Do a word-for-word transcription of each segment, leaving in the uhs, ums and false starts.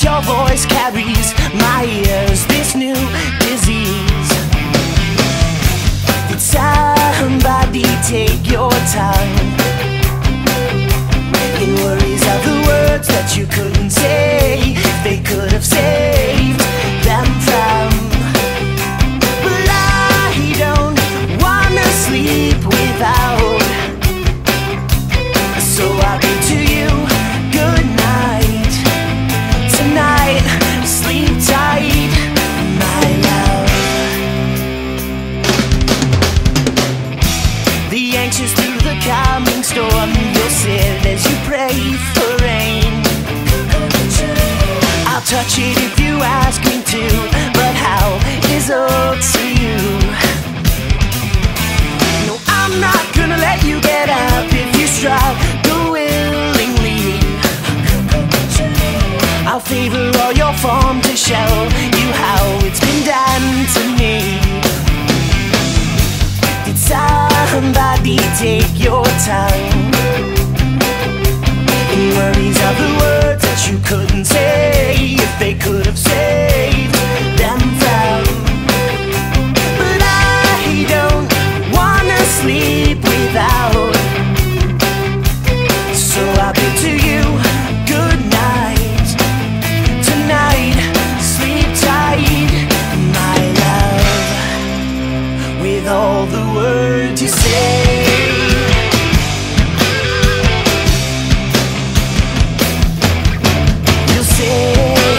your voice carries my ears, this new disease. Did somebody take your time in worries of the words that you couldn't say? They could have saved them from. But I don't wanna sleep without, so I'll be to you good night tonight. Sleep tight, my love. The anxious through the coming storm, you'll sit as you pray for rain. I'll touch it if you ask me to, but how is up to you. No, I'm not gonna let you get up if you struggle willingly. I'll favor all your form to show you how it's been done to me. Did somebody take your time in worries of the words that you couldn't say? If they could have saved them from. But I don't wanna sleep without, so I'll be to you good night tonight. Sleep tight, my love, with all the words you say. You'll say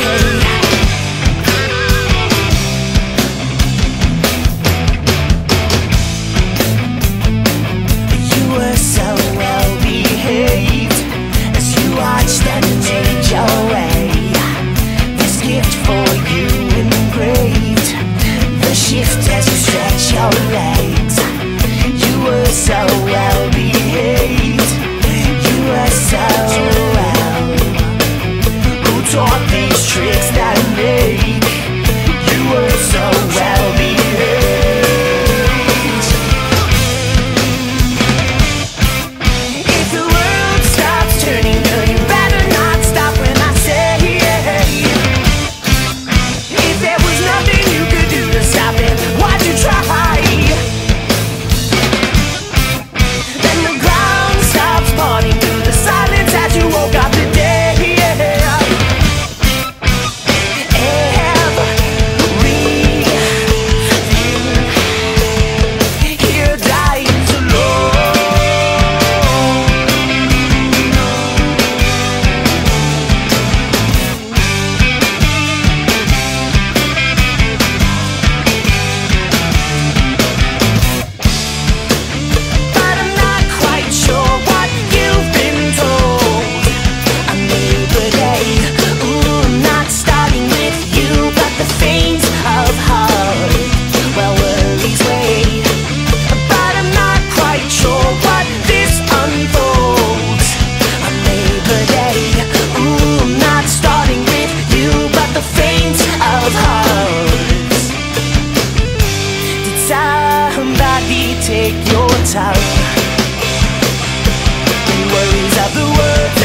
you were so well behaved as you watched and made your way. This gift for you engraved, the shift as you stretch your legs. You were so well behaved, you were so well. Who taught these tricks that I make? You were so well behaved. If the world stops turning, girl, you better not stop when I say. If there was nothing you could do to stop it, why'd you try? Then the ground stops parting through the silence as you woke up today. Everything here dies But I'm not quite sure what you've been told. A neighbor day, ooh, not starting with you, but the faint of heart, well, worries wait. But I'm not quite sure what this unfolds. A neighbor day, ooh, not starting with you, but the faint of hearts. Did somebody take your time in worries of the words